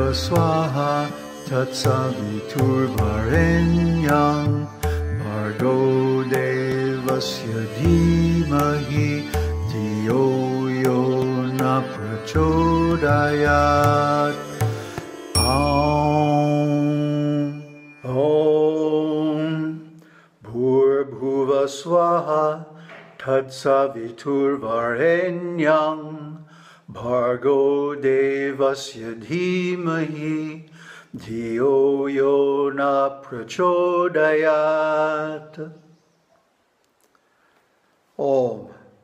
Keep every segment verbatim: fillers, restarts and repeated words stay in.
swaha tat-savitṛ-Varenyam bhargo devasya dhimahi dhiyo yo na prachodayat. Aum. Om Bhur-bhuva swaha tat-savitṛ-Varenyam bhargo devasya dhimahi dhiyo yo na prachodayat. Om.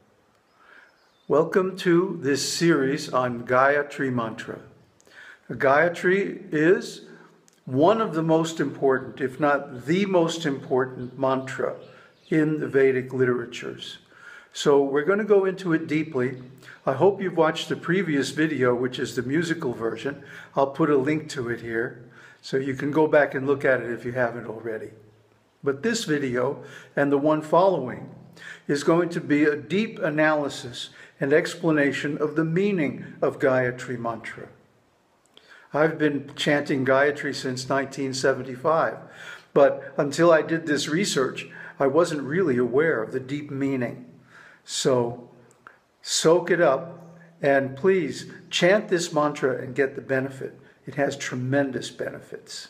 Welcome to this series on Gayatri Mantra. Gayatri is one of the most important, if not the most important mantra in the Vedic literatures. So we're going to go into it deeply. I hope you've watched the previous video, which is the musical version. I'll put a link to it here, so you can go back and look at it if you haven't already. But this video, and the one following, is going to be a deep analysis and explanation of the meaning of Gayatri Mantra. I've been chanting Gayatri since nineteen seventy-five, but until I did this research, I wasn't really aware of the deep meaning. So soak it up, and please chant this mantra and get the benefit. It has tremendous benefits.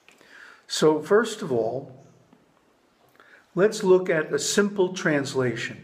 So first of all, let's look at a simple translation.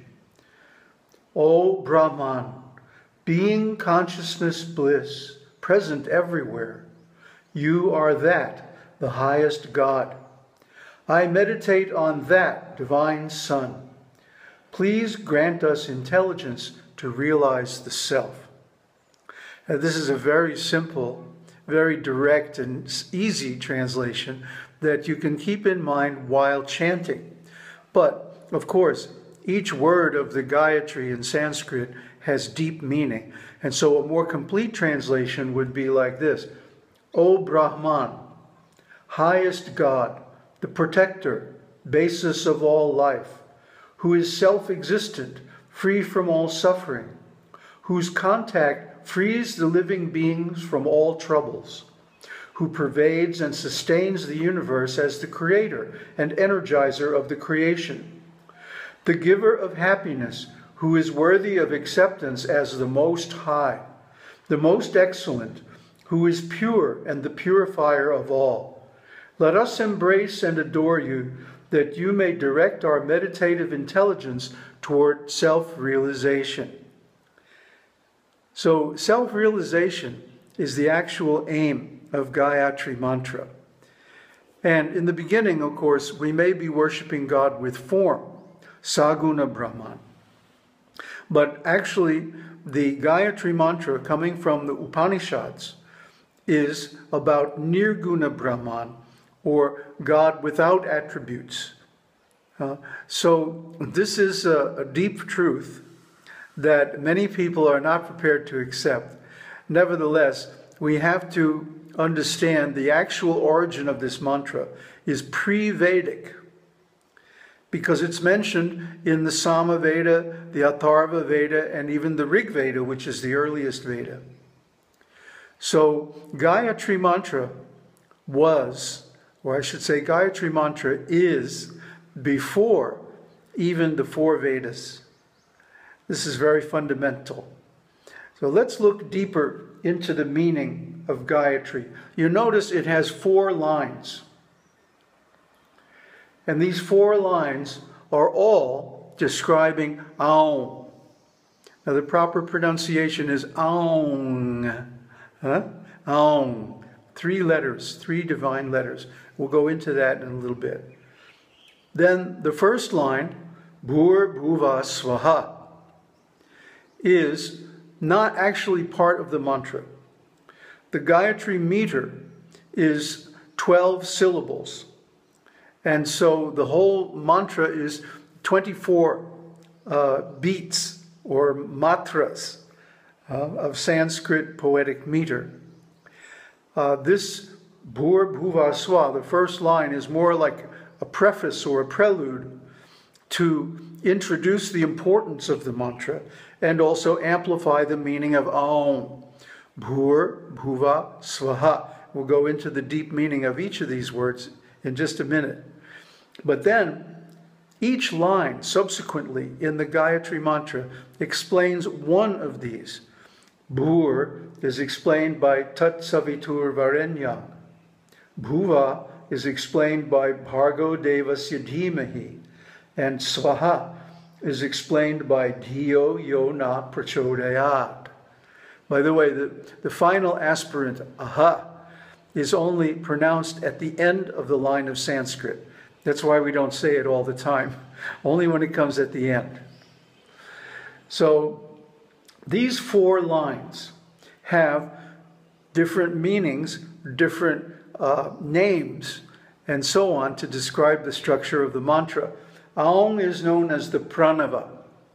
O Brahman, being consciousness bliss, present everywhere, you are that, the highest God. I meditate on that divine Son. Please grant us intelligence to realize the self. Now, this is a very simple, very direct and easy translation that you can keep in mind while chanting. But, of course, each word of the Gayatri in Sanskrit has deep meaning. And so a more complete translation would be like this. O Brahman, highest God, the protector, basis of all life, who is self-existent, free from all suffering, whose contact frees the living beings from all troubles, who pervades and sustains the universe as the creator and energizer of the creation, the giver of happiness, who is worthy of acceptance as the Most High, the most excellent, who is pure and the purifier of all. Let us embrace and adore you, that you may direct our meditative intelligence toward self-realization. So self-realization is the actual aim of Gayatri Mantra. And in the beginning, of course, we may be worshiping God with form, Saguna Brahman. But actually, the Gayatri Mantra coming from the Upanishads is about Nirguna Brahman, or God without attributes. Uh, so this is a, a deep truth that many people are not prepared to accept. Nevertheless, we have to understand the actual origin of this mantra is pre-Vedic, because it's mentioned in the Sama-Veda, the Atharva-Veda, and even the Rig-Veda, which is the earliest Veda. So Gayatri Mantra was, or I should say Gayatri Mantra is, before even the four Vedas. This is very fundamental. So let's look deeper into the meaning of Gayatri. You notice it has four lines. And these four lines are all describing Aum. Now the proper pronunciation is Aung. Huh? Aung. Three letters, three divine letters. We'll go into that in a little bit. Then the first line, Bhur-bhuva swaha, is not actually part of the mantra. The Gayatri meter is twelve syllables. And so the whole mantra is twenty-four uh, beats or matras uh, of Sanskrit poetic meter. Uh, this Bhur-bhuva swaha, the first line, is more like a preface or a prelude to introduce the importance of the mantra and also amplify the meaning of Aum, Bhur, Bhuva, Swaha. We'll go into the deep meaning of each of these words in just a minute. But then, each line subsequently in the Gayatri Mantra explains one of these. Bhur is explained by Tat Savitṛ-Varenyam. Bhuva is explained by Bhargo Devasya Dhimahi. And Swaha is explained by Dhiyo Yo Na Prachodayat. By the way, the, the final aspirant, aha, is only pronounced at the end of the line of Sanskrit. That's why we don't say it all the time, only when it comes at the end. So these four lines have different meanings, different uh, names, and so on to describe the structure of the mantra. Aum is known as the pranava.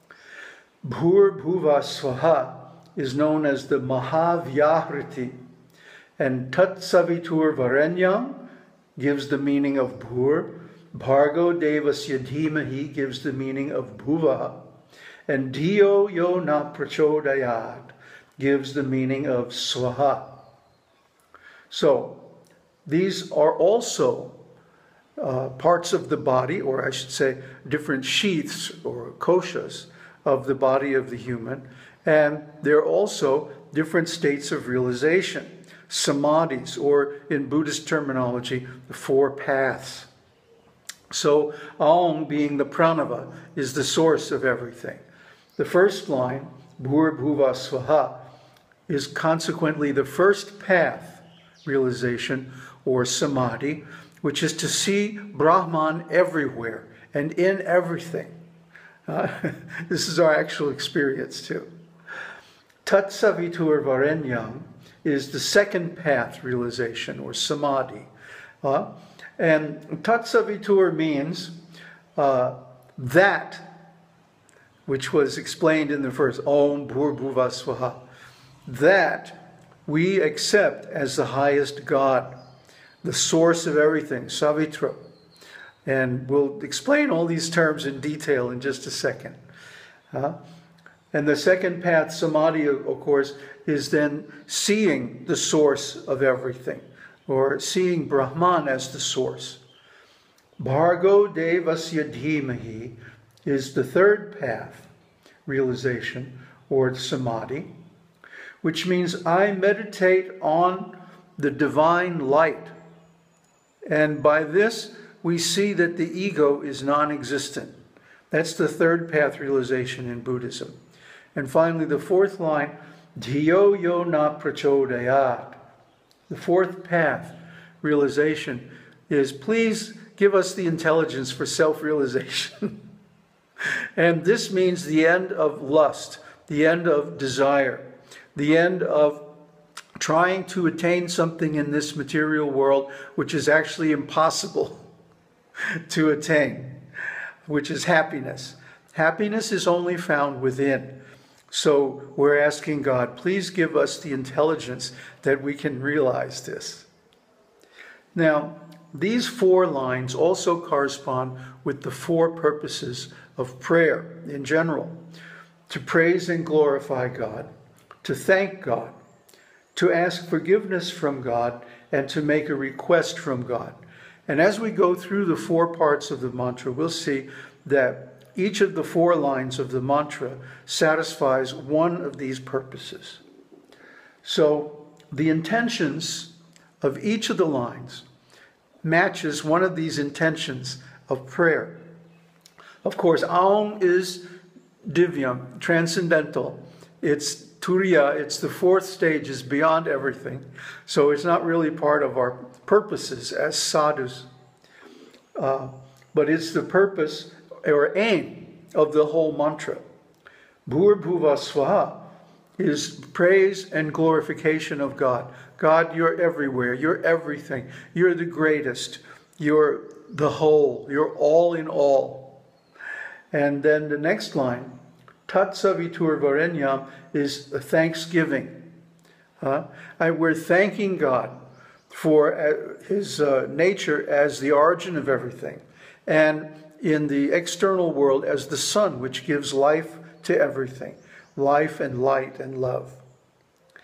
Bhur Bhuva Swaha is known as the Mahavyahriti. And Tat Savitṛ-Varenyam gives the meaning of Bhur. Bhargo Devasya Dhimahi gives the meaning of Bhuva. And Dhiyo Yo Na Prachodayat gives the meaning of Swaha. So, these are also uh, parts of the body, or I should say, different sheaths or koshas of the body of the human. And they're also different states of realization. Samadhis, or in Buddhist terminology, the four paths. So, Aum, being the pranava, is the source of everything. The first line, Bhur Bhuva Swaha, is consequently the first path realization, or samadhi, which is to see Brahman everywhere and in everything. Uh, this is our actual experience too. Tat Savitṛ-Varenyam is the second path realization, or samadhi. Uh, and Tat Savitṛ means uh, that which was explained in the first, Om Bhur Bhuva Swaha, that we accept as the highest God, the source of everything, Savitra. And we'll explain all these terms in detail in just a second. Uh, and the second path, samadhi, of course, is then seeing the source of everything, or seeing Brahman as the source. Bhargo Devasya Dhimahi is the third path realization, or samadhi, which means I meditate on the divine light. And by this, we see that the ego is non-existent. That's the third path realization in Buddhism. And finally, the fourth line, Dhiyo Yo Na Prachodayat. The fourth path realization is, please give us the intelligence for self-realization. And this means the end of lust, the end of desire, the end of trying to attain something in this material world which is actually impossible to attain, which is happiness. Happiness is only found within. So we're asking God, please give us the intelligence that we can realize this. Now, these four lines also correspond with the four purposes of prayer in general: to praise and glorify God, to thank God, to ask forgiveness from God, and to make a request from God. And as we go through the four parts of the mantra, we'll see that each of the four lines of the mantra satisfies one of these purposes. So the intentions of each of the lines matches one of these intentions of prayer. Of course, Aum is divyam, transcendental. It's turiya, it's the fourth stage, is beyond everything. So it's not really part of our purposes as sadhus. Uh, but it's the purpose or aim of the whole mantra. Bhur Bhuva Swaha is praise and glorification of God. God, you're everywhere. You're everything. You're the greatest. You're the whole. You're all in all. And then the next line, Tat Savitṛ-Varenyam, is a thanksgiving. Uh, and we're thanking God for uh, his uh, nature as the origin of everything, and in the external world as the sun, which gives life to everything, life and light and love.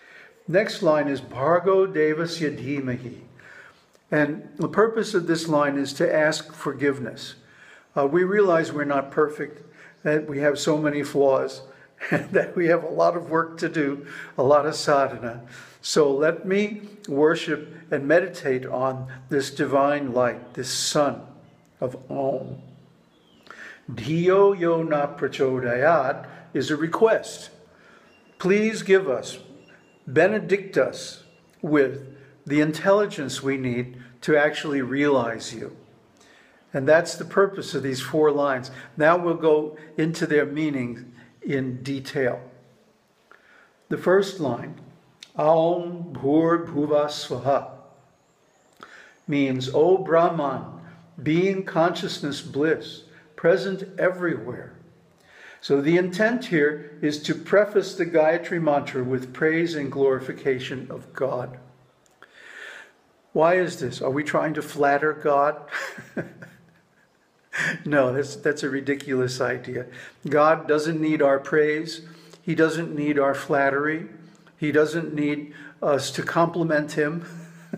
Next line is Bhargo Devasya Dhimahi. And the purpose of this line is to ask forgiveness. Uh, we realize we're not perfect, that we have so many flaws, and that we have a lot of work to do, a lot of sadhana. So let me worship and meditate on this divine light, this sun of Om. Dhiyo yo na prachodayat is a request. Please give us, benedict us with the intelligence we need to actually realize you. And that's the purpose of these four lines. Now we'll go into their meaning in detail. The first line, Aum Bhur Bhuva Swaha, means, O Brahman, being consciousness bliss, present everywhere. So the intent here is to preface the Gayatri Mantra with praise and glorification of God. Why is this? Are we trying to flatter God? No, that's, that's a ridiculous idea. God doesn't need our praise. He doesn't need our flattery. He doesn't need us to compliment him.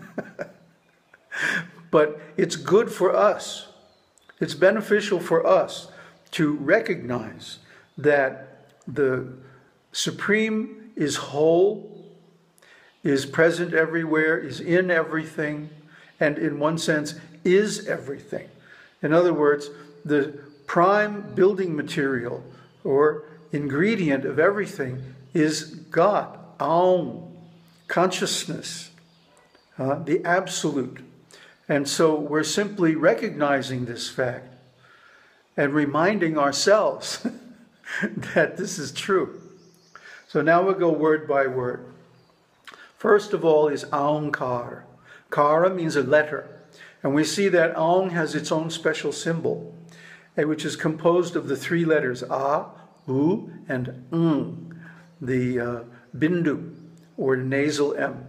But it's good for us. It's beneficial for us to recognize that the Supreme is whole, is present everywhere, is in everything, and in one sense is everything. In other words, the prime building material or ingredient of everything is God, Aum, consciousness, uh, the absolute. And so we're simply recognizing this fact and reminding ourselves that this is true. So now we'll go word by word. First of all is Aumkara. Kara means a letter. And we see that Aum has its own special symbol, which is composed of the three letters A, U, and Ng, the uh, bindu, or nasal M.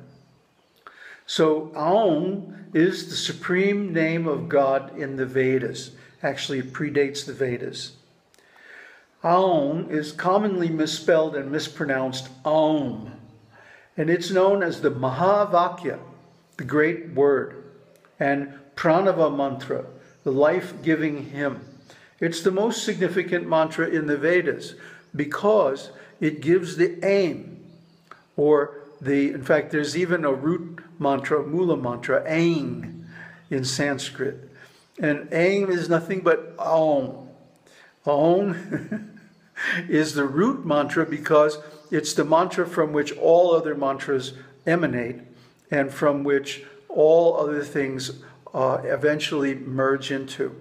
So Aum is the supreme name of God in the Vedas. Actually, it predates the Vedas. Aum is commonly misspelled and mispronounced Aum, and it's known as the Mahavakya, the great word, and Pranava Mantra, the life-giving hymn. It's the most significant mantra in the Vedas because it gives the aim, or the, in fact, there's even a root mantra, mula mantra, aim in Sanskrit. And aim is nothing but Aum. Aum is the root mantra because it's the mantra from which all other mantras emanate and from which all other things uh, eventually merge into.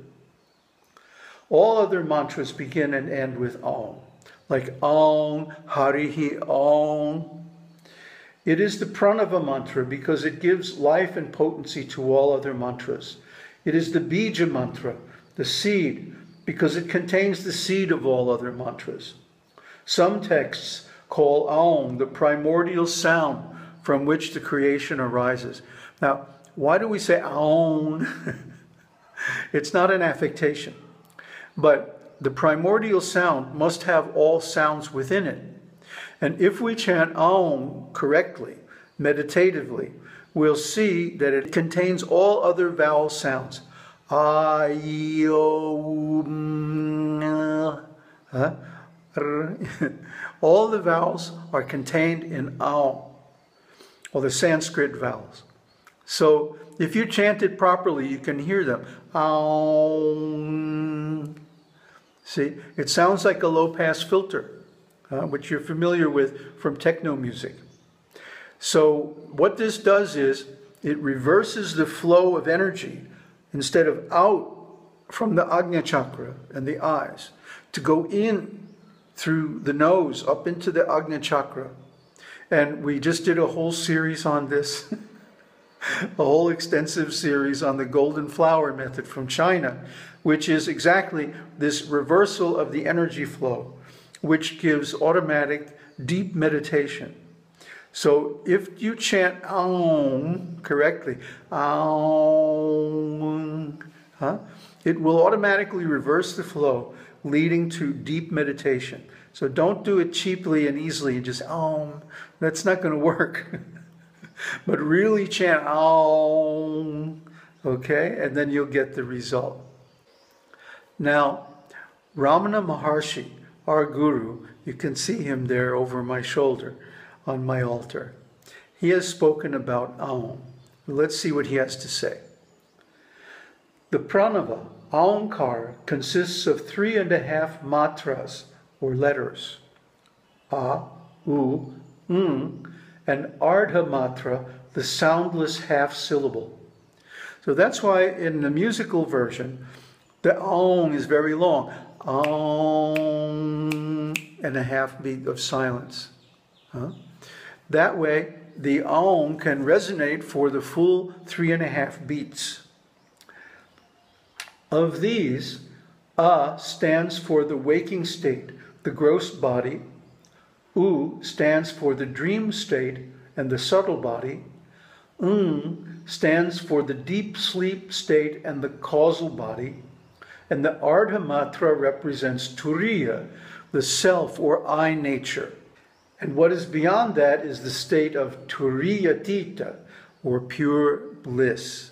All other mantras begin and end with Aum, like Aum, Harihi Aum. It is the Pranava mantra because it gives life and potency to all other mantras. It is the Bija mantra, the seed, because it contains the seed of all other mantras. Some texts call Aum the primordial sound from which the creation arises. Now, why do we say Aum? It's not an affectation, but the primordial sound must have all sounds within it. And if we chant Aum correctly, meditatively, we'll see that it contains all other vowel sounds. A, I, O, M, huh? All the vowels are contained in Aum, or the Sanskrit vowels. So if you chant it properly, you can hear them. Aum. See, it sounds like a low-pass filter, uh, which you're familiar with from techno music. So what this does is it reverses the flow of energy instead of out from the Ajna chakra and the eyes to go in through the nose up into the Ajna chakra. And we just did a whole series on this, a whole extensive series on the golden flower method from China, which is exactly this reversal of the energy flow, which gives automatic deep meditation. So if you chant Aum correctly, Aum, huh, it will automatically reverse the flow, leading to deep meditation. So don't do it cheaply and easily and just, Om. That's not going to work. But really chant Om, okay? And then you'll get the result. Now, Ramana Maharshi, our guru, you can see him there over my shoulder on my altar. He has spoken about Aum. Let's see what he has to say. The pranava, Aumkara, consists of three and a half matras, or letters. A, U, ng, and Ardha matra, the soundless half syllable. So that's why in the musical version, the Aum is very long. Aum, and a half beat of silence. Huh? That way, the Aum can resonate for the full three and a half beats. Of these, A stands for the waking state, the gross body. U stands for the dream state and the subtle body. ng stands for the deep sleep state and the causal body. And the Ardha matra represents Turiya, the self or I nature. And what is beyond that is the state of Turiyatita, or pure bliss.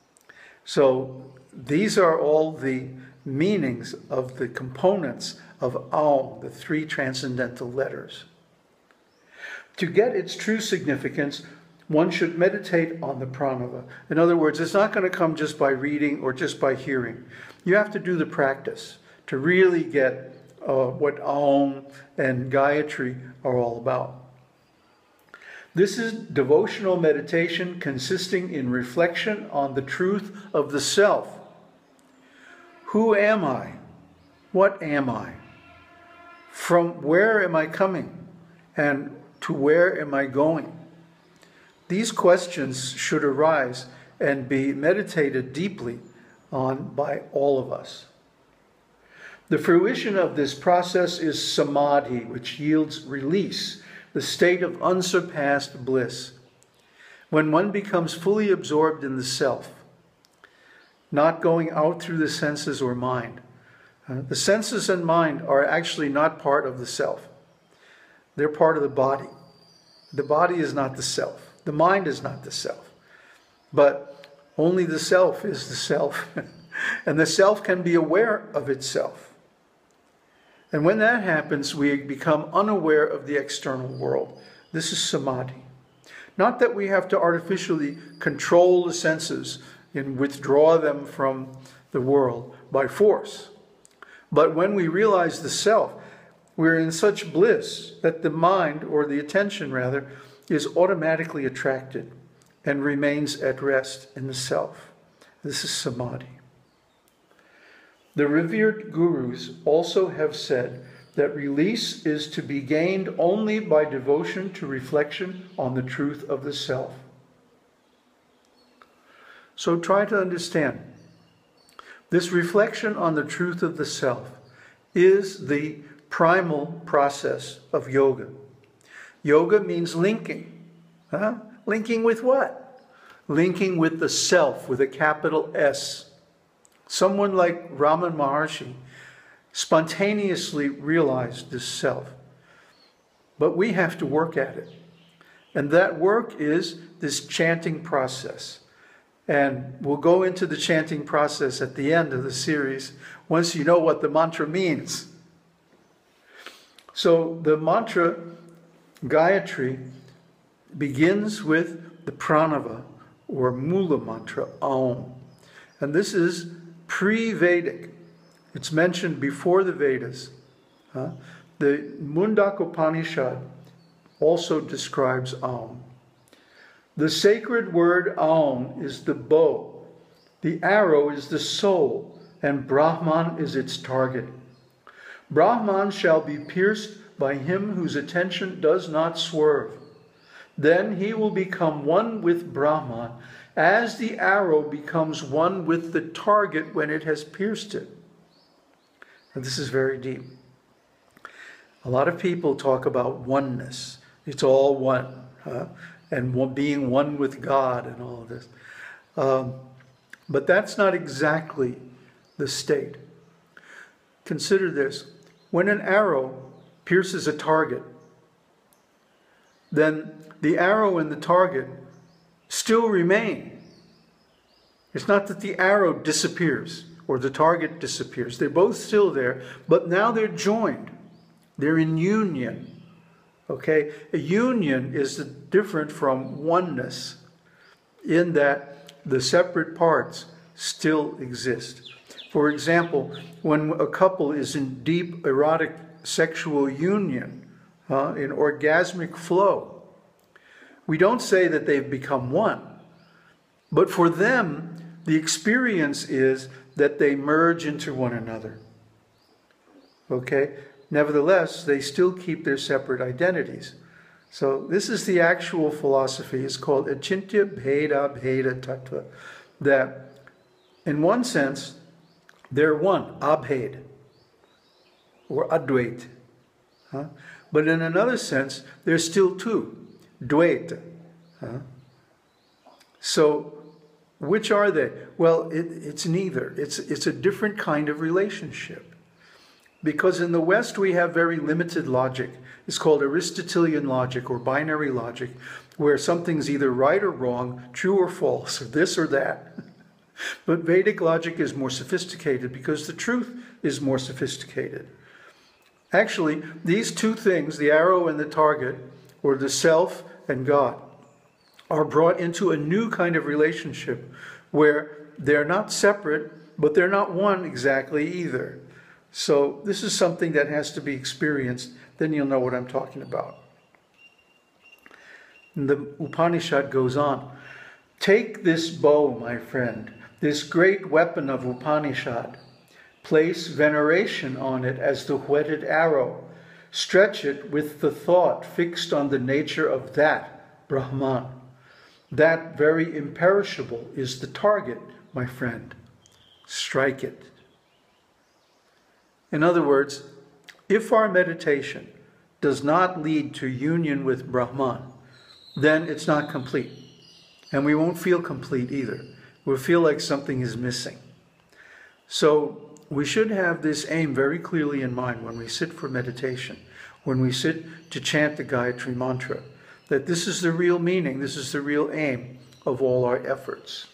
So these are all the meanings of the components of Aum, the three transcendental letters. To get its true significance, one should meditate on the pranava. In other words, it's not going to come just by reading or just by hearing. You have to do the practice to really get uh, what Aum and Gayatri are all about. This is devotional meditation consisting in reflection on the truth of the self. Who am I? What am I? From where am I coming? And to where am I going? These questions should arise and be meditated deeply on by all of us. The fruition of this process is samadhi, which yields release, the state of unsurpassed bliss. When one becomes fully absorbed in the self, not going out through the senses or mind. Uh, the senses and mind are actually not part of the self. They're part of the body. The body is not the self. The mind is not the self. But only the self is the self. And the self can be aware of itself. And when that happens, we become unaware of the external world. This is samadhi. Not that we have to artificially control the senses and withdraw them from the world by force. But when we realize the self, we're in such bliss that the mind, or the attention rather, is automatically attracted and remains at rest in the self. This is samadhi. The revered gurus also have said that release is to be gained only by devotion to reflection on the truth of the self. So try to understand. This reflection on the truth of the self is the primal process of yoga. Yoga means linking. Huh? Linking with what? Linking with the self, with a capital S. Someone like Ramana Maharshi spontaneously realized this self. But we have to work at it. And that work is this chanting process. And we'll go into the chanting process at the end of the series once you know what the mantra means. So the mantra Gayatri begins with the pranava, or mula mantra, Aum. And this is pre-Vedic. It's mentioned before the Vedas. Huh? The Mundaka Upanishad also describes Aum. The sacred word Aum is the bow. The arrow is the soul, and Brahman is its target. Brahman shall be pierced by him whose attention does not swerve. Then he will become one with Brahman, as the arrow becomes one with the target when it has pierced it. And this is very deep. A lot of people talk about oneness. It's all one. Huh? And one, being one with God and all of this. Um, but that's not exactly the state. Consider this. When an arrow pierces a target, then the arrow and the target still remain. It's not that the arrow disappears or the target disappears. They're both still there, but now they're joined. They're in union. Okay? A union is different from oneness in that the separate parts still exist. For example, when a couple is in deep erotic sexual union, uh, in orgasmic flow, we don't say that they've become one. But for them, the experience is that they merge into one another. Okay? Nevertheless, they still keep their separate identities. So this is the actual philosophy. It's called Achintya Bheda Bheda Tattva. That, in one sense, they're one, abhed, or advait. Huh? But in another sense, they're still two, dvaita. Huh? So, which are they? Well, it, it's neither. It's, it's a different kind of relationship. Because in the West, we have very limited logic. It's called Aristotelian logic or binary logic, where something's either right or wrong, true or false, or this or that. But Vedic logic is more sophisticated because the truth is more sophisticated. Actually, these two things, the arrow and the target, or the self and God, are brought into a new kind of relationship where they're not separate, but they're not one exactly either. So this is something that has to be experienced. Then you'll know what I'm talking about. And the Upanishad goes on. Take this bow, my friend, this great weapon of Upanishad. Place veneration on it as the whetted arrow. Stretch it with the thought fixed on the nature of that Brahman. That very imperishable is the target, my friend. Strike it. In other words, if our meditation does not lead to union with Brahman, then it's not complete. And we won't feel complete either. We'll feel like something is missing. So we should have this aim very clearly in mind when we sit for meditation, when we sit to chant the Gayatri Mantra, that this is the real meaning, this is the real aim of all our efforts.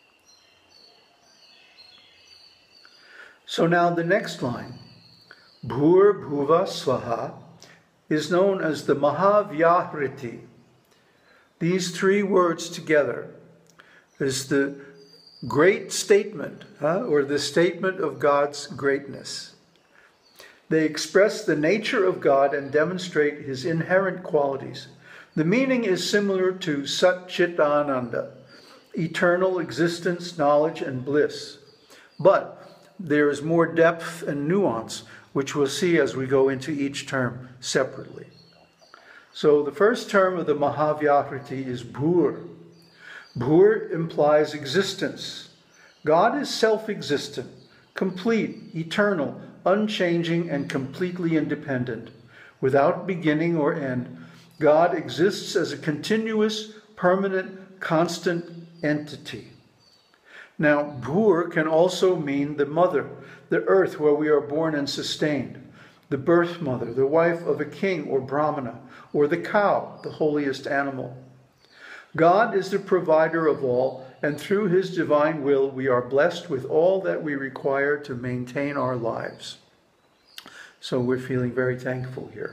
So now the next line, Bhur Bhuva Swaha, is known as the Mahavyahriti. These three words together is the great statement, huh? or the statement of God's greatness. They express the nature of God and demonstrate his inherent qualities. The meaning is similar to sat-cit-ānanda, eternal existence, knowledge, and bliss. But there is more depth and nuance, which we'll see as we go into each term separately. So the first term of the Mahavyahriti is Bhur. Bhur implies existence. God is self-existent, complete, eternal, unchanging, and completely independent. Without beginning or end, God exists as a continuous, permanent, constant entity. Now, Bhur can also mean the mother, the earth where we are born and sustained, the birth mother, the wife of a king or brahmana, or the cow, the holiest animal. God is the provider of all, and through his divine will, we are blessed with all that we require to maintain our lives. So we're feeling very thankful here.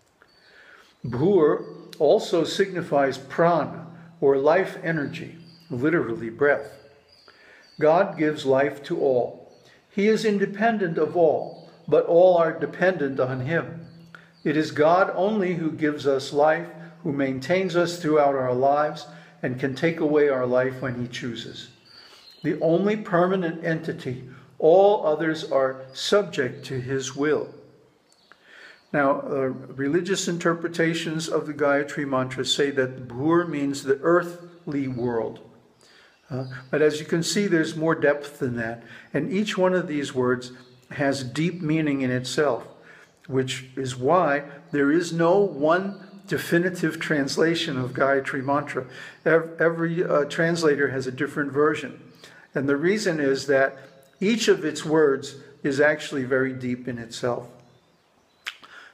Bhur also signifies prana, or life energy, literally breath. God gives life to all. He is independent of all, but all are dependent on him. It is God only who gives us life, who maintains us throughout our lives, and can take away our life when he chooses. The only permanent entity, all others are subject to his will. Now, uh, religious interpretations of the Gayatri Mantra say that Bhur means the earthly world. Uh, but as you can see, there's more depth than that. And each one of these words has deep meaning in itself, which is why there is no one definitive translation of Gayatri Mantra. Every, every uh, translator has a different version. And the reason is that each of its words is actually very deep in itself.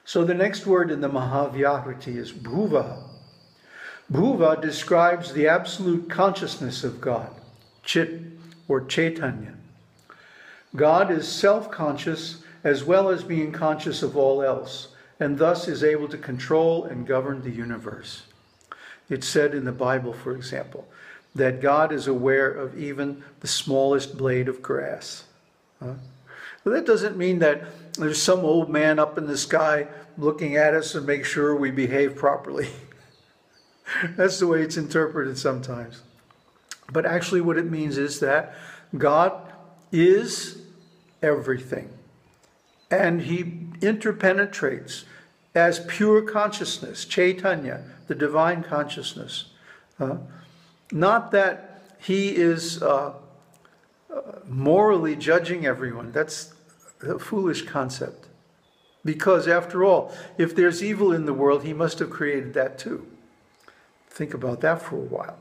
So the next word in the Mahavyakriti is bhuva. Bhuva describes the absolute consciousness of God, chit or chaitanya. God is self-conscious as well as being conscious of all else, and thus is able to control and govern the universe. It's said in the Bible, for example, that God is aware of even the smallest blade of grass. Huh? Well, that doesn't mean that there's some old man up in the sky looking at us and make sure we behave properly. That's the way it's interpreted sometimes. But actually what it means is that God is everything. And he interpenetrates as pure consciousness, chaitanya, the divine consciousness. Uh, not that he is uh, uh, morally judging everyone. That's a foolish concept. Because after all, if there's evil in the world, he must have created that too. Think about that for a while.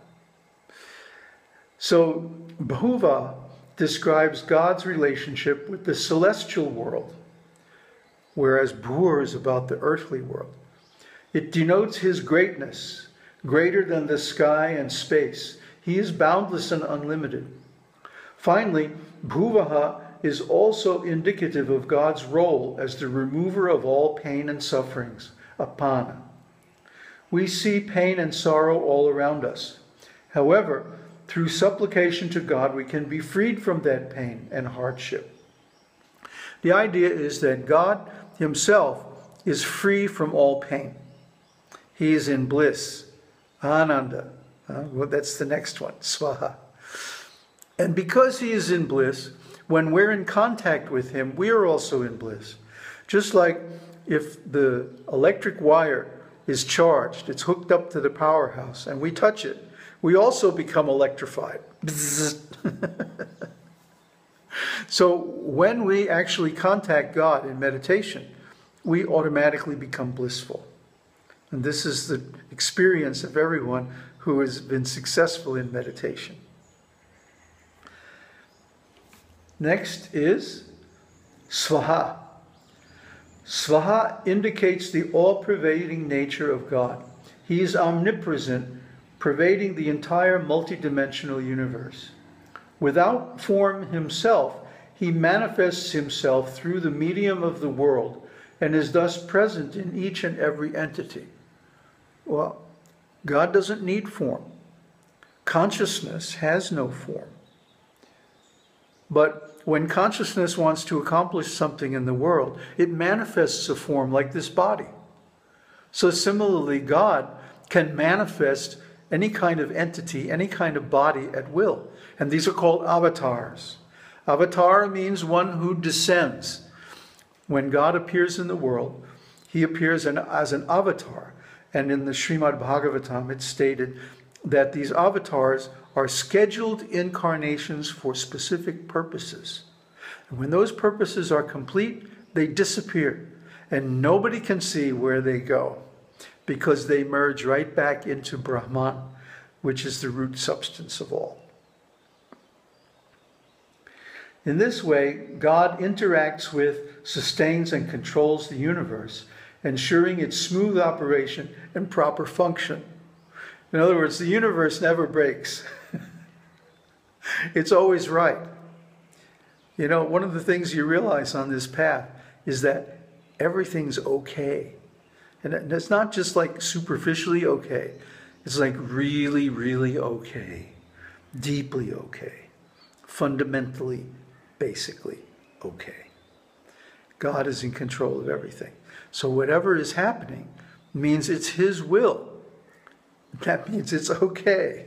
So, bhuva describes God's relationship with the celestial world, whereas bhur is about the earthly world. It denotes his greatness, greater than the sky and space. He is boundless and unlimited. Finally, bhuvaha is also indicative of God's role as the remover of all pain and sufferings, apana. We see pain and sorrow all around us. However, through supplication to God, we can be freed from that pain and hardship. The idea is that God himself is free from all pain. He is in bliss, ānanda. Uh, well, that's the next one, svaha. And because he is in bliss, when we're in contact with him, we are also in bliss. Just like if the electric wire is charged, it's hooked up to the powerhouse, and we touch it, we also become electrified. So when we actually contact God in meditation, we automatically become blissful. And this is the experience of everyone who has been successful in meditation. Next is svaha. Svaha indicates the all-pervading nature of God. He is omnipresent, pervading the entire multidimensional universe. Without form himself, he manifests himself through the medium of the world and is thus present in each and every entity. Well, God doesn't need form. Consciousness has no form. But when consciousness wants to accomplish something in the world, it manifests a form like this body. So similarly, God can manifest any kind of entity, any kind of body at will. And these are called avatars. Avatar means one who descends. When God appears in the world, he appears in, as an avatar. And in the Srimad Bhagavatam, it's stated that these avatars are scheduled incarnations for specific purposes. And when those purposes are complete, they disappear. And nobody can see where they go, because they merge right back into Brahman, which is the root substance of all. In this way, God interacts with, sustains, and controls the universe, ensuring its smooth operation and proper function. In other words, the universe never breaks. It's always right. You know, one of the things you realize on this path is that everything's okay. And it's not just like superficially okay. It's like really, really okay. Deeply okay. Fundamentally, basically okay. God is in control of everything. So whatever is happening means it's his will. That means it's okay.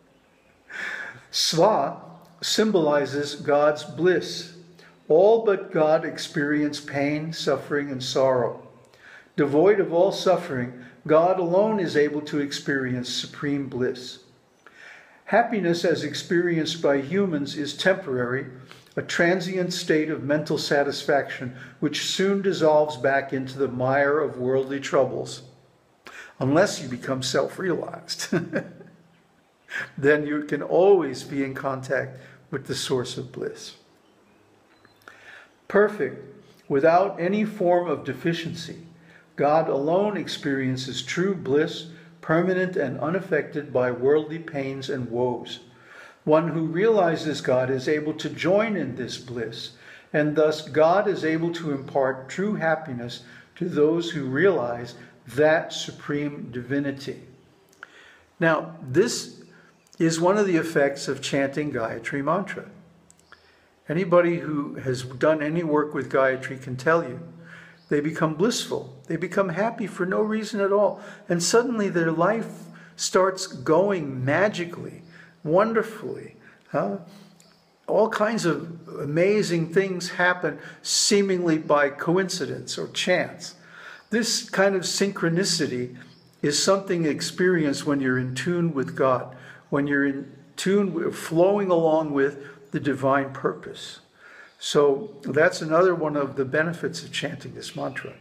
Sva symbolizes God's bliss. All but God experience pain, suffering, and sorrow. Devoid of all suffering, God alone is able to experience supreme bliss. Happiness as experienced by humans is temporary, a transient state of mental satisfaction which soon dissolves back into the mire of worldly troubles. Unless you become self-realized. Then you can always be in contact with the source of bliss. Perfect, without any form of deficiency, God alone experiences true bliss, permanent and unaffected by worldly pains and woes. One who realizes God is able to join in this bliss, and thus God is able to impart true happiness to those who realize that supreme divinity. Now, this is one of the effects of chanting Gayatri Mantra. Anybody who has done any work with Gayatri can tell you, they become blissful. They become happy for no reason at all. And suddenly their life starts going magically, wonderfully. Huh? All kinds of amazing things happen seemingly by coincidence or chance. This kind of synchronicity is something experienced when you're in tune with God, when you're in tune, with, flowing along with the divine purpose. So that's another one of the benefits of chanting this mantra.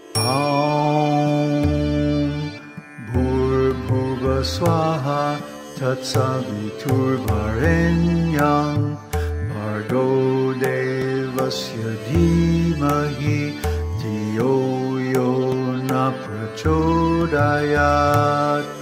Aum Bhur-bhuva Swaha Tat-Savitṛ-Varenyam Bhargo Devasya Dhimahi Dhiyo Yo Na Prachodayat.